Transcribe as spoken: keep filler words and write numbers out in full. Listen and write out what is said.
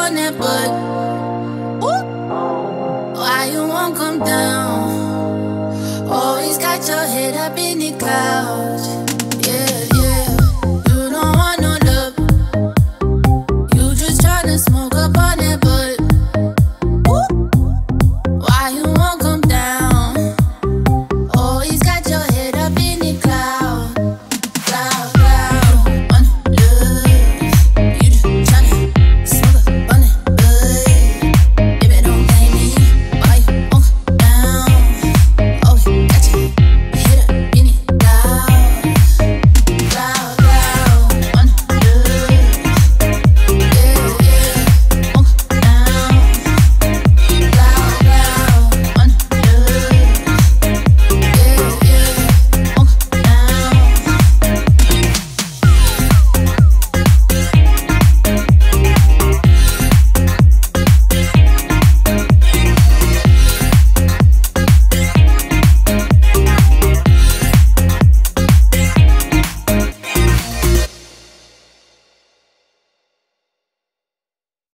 on that butt. Ooh. Why you won't come down? Always got your head up in the clouds. Yeah, yeah. You don't want no love. You just tryna smoke up on that